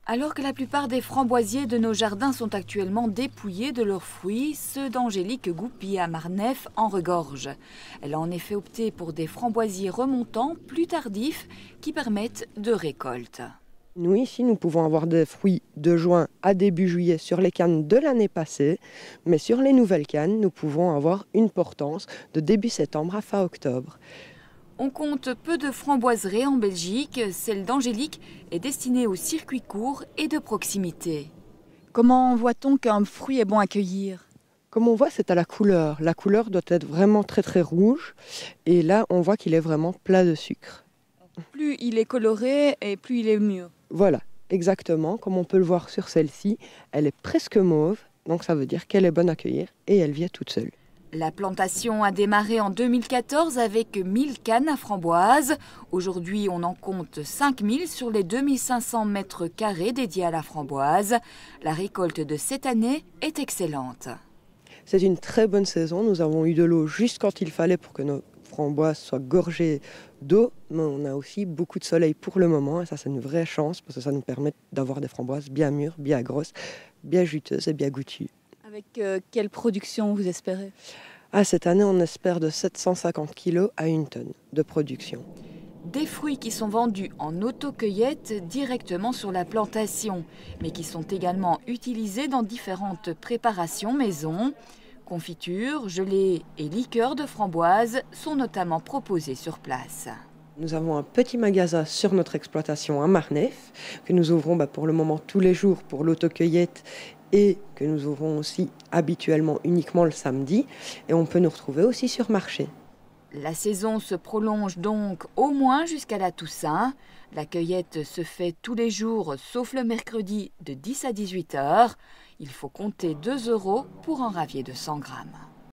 Alors que la plupart des framboisiers de nos jardins sont actuellement dépouillés de leurs fruits, ceux d'Angélique Goupy à Marneffe en regorgent. Elle a en effet opté pour des framboisiers remontants plus tardifs qui permettent de récolte. Nous, ici, nous pouvons avoir des fruits de juin à début juillet sur les cannes de l'année passée, mais sur les nouvelles cannes, nous pouvons avoir une portance de début septembre à fin octobre. On compte peu de framboiseraies en Belgique. Celle d'Angélique est destinée aux circuits courts et de proximité. Comment voit-on qu'un fruit est bon à cueillir? Comme on voit, c'est à la couleur. La couleur doit être vraiment très très rouge. Et là, on voit qu'il est vraiment plat de sucre. Plus il est coloré et plus il est mûr. Voilà, exactement. Comme on peut le voir sur celle-ci, elle est presque mauve. Donc ça veut dire qu'elle est bonne à cueillir et elle vient toute seule. La plantation a démarré en 2014 avec 1000 cannes à framboises. Aujourd'hui, on en compte 5000 sur les 2500 mètres carrés dédiés à la framboise. La récolte de cette année est excellente. C'est une très bonne saison. Nous avons eu de l'eau juste quand il fallait pour que nos framboises soient gorgées d'eau. Mais on a aussi beaucoup de soleil pour le moment. Et ça, c'est une vraie chance parce que ça nous permet d'avoir des framboises bien mûres, bien grosses, bien juteuses et bien goûtues. Avec quelle production vous espérez? Cette année, on espère de 750 kg à 1 tonne de production. Des fruits qui sont vendus en autocueillette directement sur la plantation, mais qui sont également utilisés dans différentes préparations maison. Confitures, gelées et liqueurs de framboise sont notamment proposées sur place. Nous avons un petit magasin sur notre exploitation à Marneffe, que nous ouvrons pour le moment tous les jours pour l'autocueillette et que nous ouvrons aussi habituellement uniquement le samedi. Et on peut nous retrouver aussi sur marché. La saison se prolonge donc au moins jusqu'à la Toussaint. La cueillette se fait tous les jours sauf le mercredi de 10 à 18 heures. Il faut compter 2 € pour un ravier de 100 grammes.